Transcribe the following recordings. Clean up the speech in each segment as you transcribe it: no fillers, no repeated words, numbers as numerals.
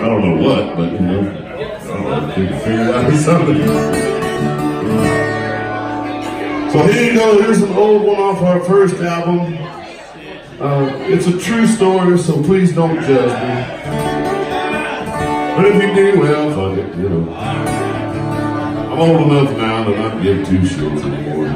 don't know what, but you know, we can figure it out or something. So here you go, here's an old one off our first album. It's a true story, so please don't judge me. But if you do, well, fuck it, you know. I'm old enough now to not give two shits anymore.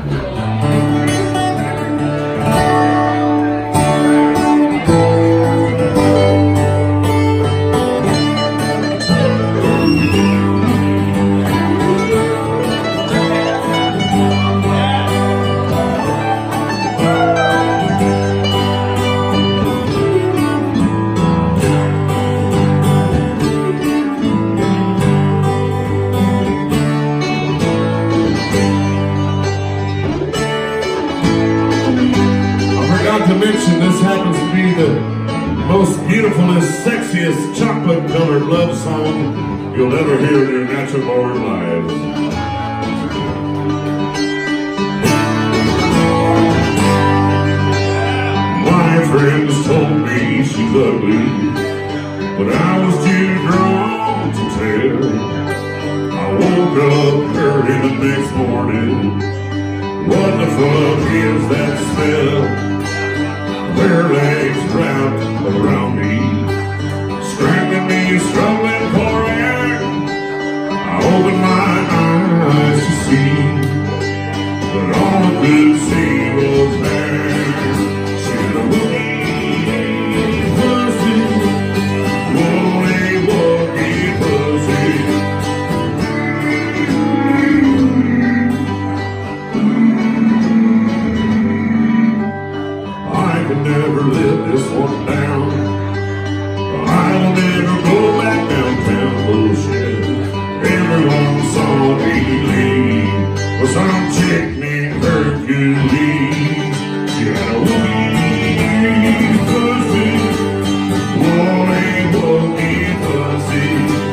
To mention, this happens to be the most beautifulest, sexiest, chocolate-colored love song you'll ever hear in your natural born lives. My friends told me she's ugly, but I was too drunk to tell. I woke up early the next morning. What the fuck is that smell? Their legs wrapped around me, strangling me, struggling for air. I opened my eyes to see, but all I could see was there. She had a wookie pussy, wookie pussy. Never live this one down. I will never go back downtown. Bullshit. Everyone saw me leave with some chick named Hercules. She had a wookie pussy, wookie pussy.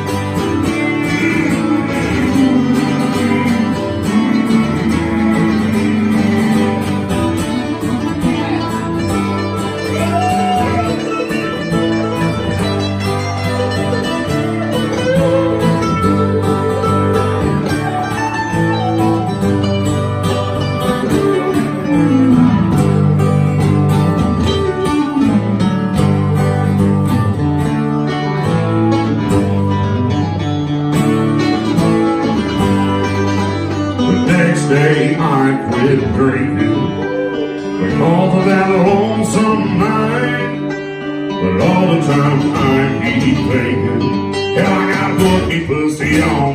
Day I quit drinking because of that lonesome night, but all the time I keep thinking, hell, I got wookie pussy on